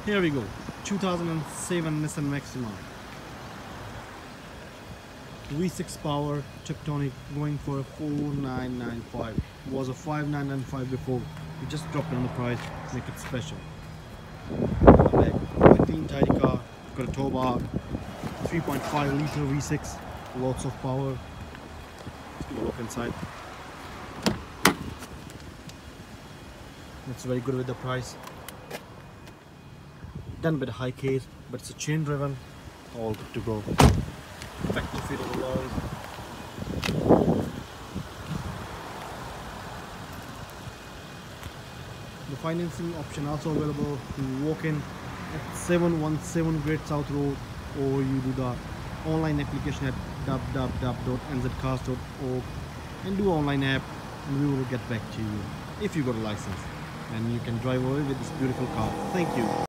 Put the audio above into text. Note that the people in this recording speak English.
Here we go, 2007 Nissan Maxima. V6 power, Tectonic, going for a 4995. Was a 5995 before. We just dropped it on the price, make it special. Like, a clean tidy car, got a tow bar, 3.5 liter V6, lots of power. Let's give a look inside. It's very good with the price. Done with a high case, but it's a chain driven, all good to go. Back to feet of the lorry. The financing option also available. You walk in at 717 Great South Road, or you do the online application at www.nzcars.org and do online app, and we will get back to you if you got a license, and you can drive away with this beautiful car. Thank you.